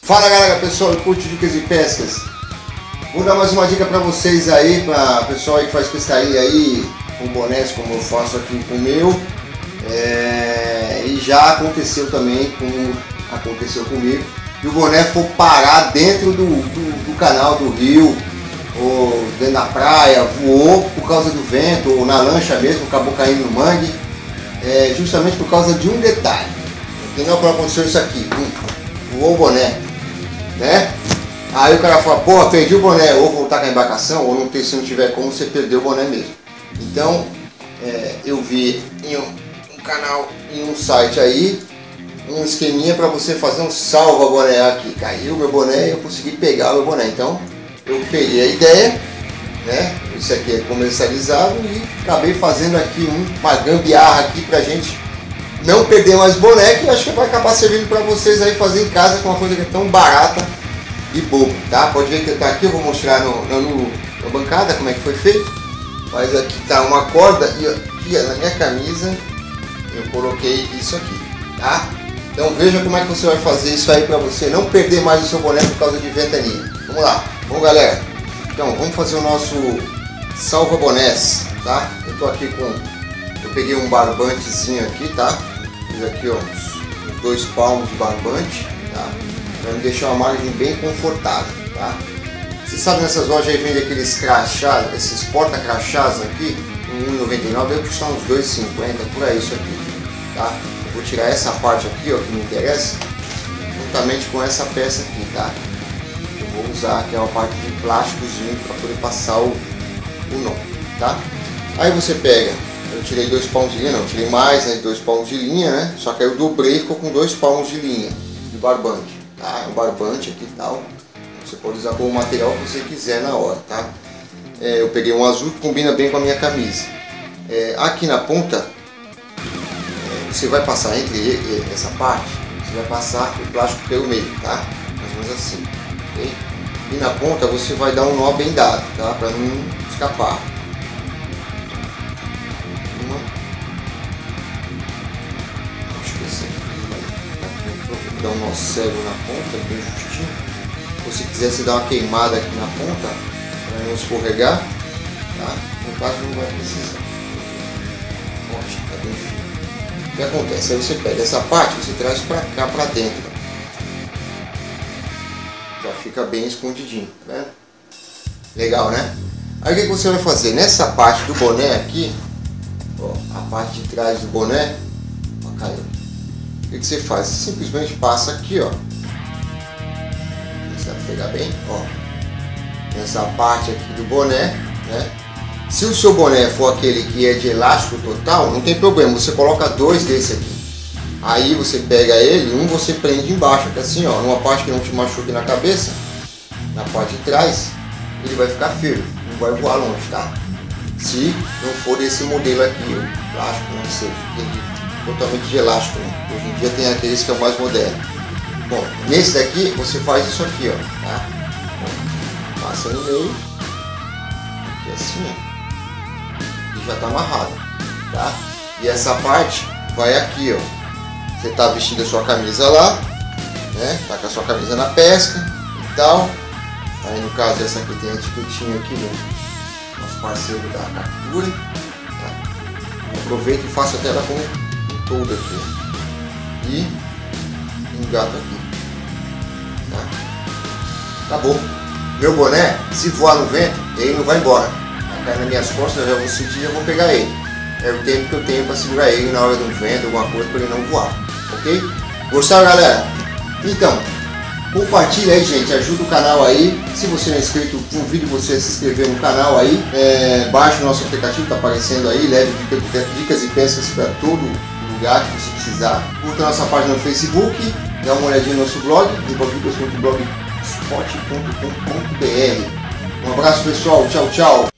Fala galera, pessoal do Curte Dicas de Pescas. Vou dar mais uma dica para vocês aí, para pessoal aí que faz pescaria aí com bonés, como eu faço aqui com o meu. E já aconteceu também, como aconteceu comigo, e o boné for parar dentro do canal do rio, ou dentro da praia, voou por causa do vento, ou na lancha mesmo, acabou caindo no mangue, justamente por causa de um detalhe. Entendeu? Quando aconteceu isso aqui, voou o boné, né? Aí o cara fala, pô, perdi o boné, ou voltar com a embarcação, ou não ter, se não tiver como, você perdeu o boné mesmo. Então, eu vi em um canal, em um site aí, um esqueminha para você fazer um salva boné aqui. Caiu meu boné e eu consegui pegar o meu boné. Então, eu peguei a ideia, né? Isso aqui é comercializado e acabei fazendo aqui uma gambiarra aqui pra gente não perder mais boné, que eu acho que vai acabar servindo para vocês aí fazer em casa com uma coisa que é tão barata e boba, tá? Pode ver que tá aqui, eu vou mostrar na bancada como é que foi feito. Mas aqui tá uma corda e aqui na minha camisa eu coloquei isso aqui, tá? Então veja como é que você vai fazer isso aí para você não perder mais o seu boné por causa de ventania. Vamos lá, vamos galera. Então vamos fazer o nosso salva bonés, tá? Eu tô aqui eu peguei um barbantezinho aqui, tá? Fiz aqui ó, uns 2 palmos de barbante, tá? Para me deixar uma margem bem confortável, tá? Você sabe, nessas lojas aí vende aqueles crachás, esses porta-crachás aqui, R$1,99, deve custar uns R$2,50, por aí isso aqui, tá? Eu vou tirar essa parte aqui, ó, que me interessa, juntamente com essa peça aqui, tá? Eu vou usar aqui uma parte de plásticozinho para poder passar o nó, tá? Aí você pega, eu tirei 2 palmos de linha, não, tirei mais, né, 2 palmos de linha, né? Só que aí eu dobrei e ficou com 2 palmos de linha de barbante, tá? É um barbante aqui e tal. Você pode usar como material que você quiser na hora, tá? Eu peguei um azul que combina bem com a minha camisa. Aqui na ponta, você vai passar entre essa parte, você vai passar o plástico pelo meio, tá? Mais ou menos assim, ok? E na ponta você vai dar um nó bem dado, tá? Para não escapar. Acho que esse aqui vai dar um nó cego na ponta, bem justinho. Se quiser se dar uma queimada aqui na ponta para não escorregar, tá? No caso não vai precisar. Ótimo, tá bem fino. O que acontece? Aí você pega essa parte, você traz para cá, para dentro, já fica bem escondidinho, tá vendo? Legal, né? Aí o que você vai fazer? Nessa parte do boné aqui, ó, a parte de trás do boné, ó, caiu. O que você faz? Você simplesmente passa aqui, ó. Vai pegar bem, ó, nessa parte aqui do boné, né? Se o seu boné for aquele que é de elástico total, não tem problema, você coloca 2 desse aqui. Aí você pega ele, você prende embaixo, aqui assim, ó, numa parte que não te machuque na cabeça, na parte de trás, ele vai ficar firme, não vai voar longe, tá? Se não for desse modelo aqui, o plástico, não sei, totalmente de elástico, né? Hoje em dia tem aqueles que é o mais moderno. Bom, nesse daqui você faz isso aqui, ó, tá? Bom, passa no meio, aqui assim, ó, e já tá amarrado, tá? E essa parte vai aqui, ó. Você tá vestindo a sua camisa lá, né? Tá com a sua camisa na pesca e tal. Aí no caso essa aqui tem a etiquetinha aqui, né? Nosso parceiro da captura, tá? Aproveita e faça a tela com um todo aqui, ó. E engato aqui, tá? Acabou. Meu boné, se voar no vento, ele não vai embora. Vai cair nas minhas costas, eu já vou sentir e já vou pegar ele. É o tempo que eu tenho para segurar ele na hora do vento, alguma coisa, para ele não voar, ok? Gostaram, galera? Então, compartilha aí, gente, ajuda o canal aí. Se você não é inscrito, convido você a se inscrever no canal aí. Baixe o nosso aplicativo, tá aparecendo aí, leve dicas e pescas para todo lugar que você precisar. Curta a nossa página no Facebook, dá uma olhadinha no nosso blog, desenvolvidas.blogspot.com.br. Um abraço pessoal, tchau, tchau!